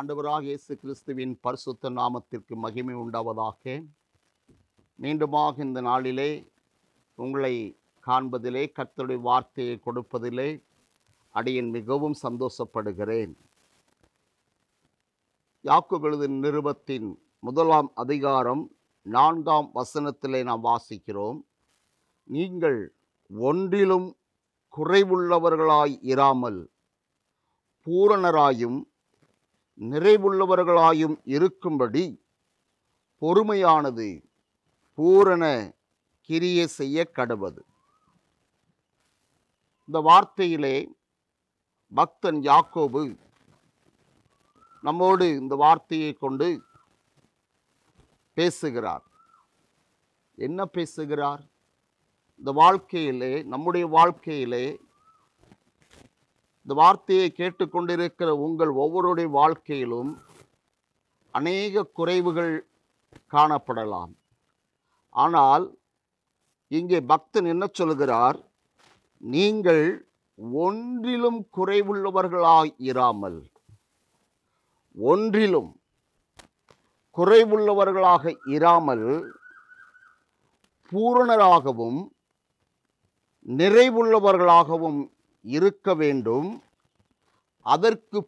ஆண்டவராகிய இயேசு கிறிஸ்துவின் பரிசுத்த நாமத்திற்கு மகிமை உண்டாவதாக. மீண்டுமாக இந்த நாளிலே உங்களை காண்பதிலே, கர்த்தருடைய வார்த்தையை கொடுப்பதிலே அடியேன் மிகவும் சந்தோஷப்படுகிறேன். யாக்கோபு எழுதின நிருபத்தின் 1 அதிகாரம் 4 வசனத்திலே நாம் வாசிக்கிறோம். நீங்கள் ஒன்றிலும் குறைவுள்ளவர்களாய் இராமல் பூரணராயும் நிறைவுள்ளவர்களாயும் இருக்கும்படி பொறுமையானது பூரண கிரியை செய்ய கடவது. இந்த வார்த்தையிலே பக்தன் யாக்கோபு நம்மோடு இந்த வார்த்தையை கொண்டு பேசுகிறார். என்ன பேசுகிறார்? இந்த வாழ்க்கையிலே, நம்முடைய வாழ்க்கையிலே இந்த வார்த்தையை கேட்டுக்கொண்டிருக்கிற உங்கள் ஒவ்வொருடைய வாழ்க்கையிலும் அநேக குறைவுகள் காணப்படலாம். ஆனால் இங்கே பக்தன் என்ன சொல்கிறார்? நீங்கள் ஒன்றிலும் குறைவுள்ளவர்களாய் இராமல், ஒன்றிலும் குறைவுள்ளவர்களாக இராமல் பூரணராகவும் நிறைவுள்ளவர்களாகவும் இருக்க வேண்டும். அதற்கு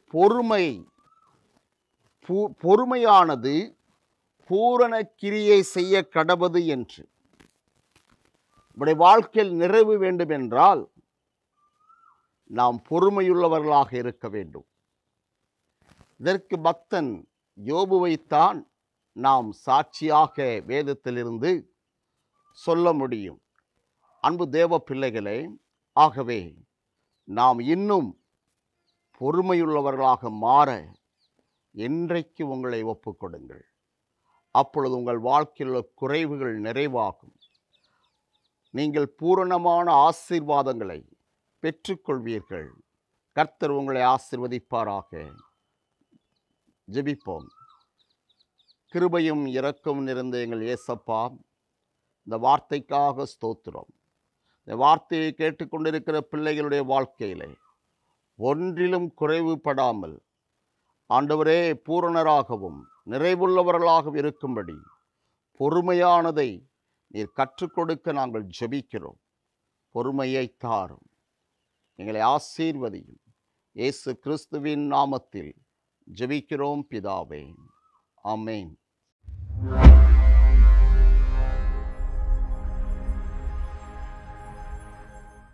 பொறுமையானது பூரண கிரியை செய்ய கடவது என்று. நம்முடைய வாழ்க்கையில் நிறைவு வேண்டும் என்றால் நாம் பொறுமையுள்ளவர்களாக இருக்க வேண்டும். இதற்கு பக்தன் யோபுவைத்தான் நாம் சாட்சியாக வேதத்திலிருந்து சொல்ல முடியும். அன்பு தேவ பிள்ளைகளே, ஆகவே நாம் இன்னும் பொறுமையுள்ளவர்களாக மாற இன்றைக்கு உங்களை ஒப்புக்கொடுங்கள். அப்பொழுது உங்கள் வாழ்க்கையில் உள்ள குறைவுகள் நிறைவாகும். நீங்கள் பூரணமான ஆசீர்வாதங்களை பெற்றுக்கொள்வீர்கள். கர்த்தர் உங்களை ஆசீர்வதிப்பாராக. ஜெபிப்போம். கிருபையும் இரக்கமும் நிறைந்த எங்கள் இயேசப்பா, இந்த வார்த்தைக்காக ஸ்தோத்திரம். இந்த வார்த்தையை கேட்டுக்கொண்டிருக்கிற பிள்ளைகளுடைய வாழ்க்கையிலே ஒன்றிலும் குறைவுபடாமல் ஆண்டவரே பூரணராகவும் நிறைவுள்ளவர்களாகவும் இருக்கும்படி பொறுமையானதை நீர் கற்றுக் கொடுக்க நாங்கள் ஜெபிக்கிறோம். பொறுமையை தாரும், எங்களை ஆசீர்வதியும். இயேசு கிறிஸ்துவின் நாமத்தில் ஜெபிக்கிறோம் பிதாவே, ஆமென்.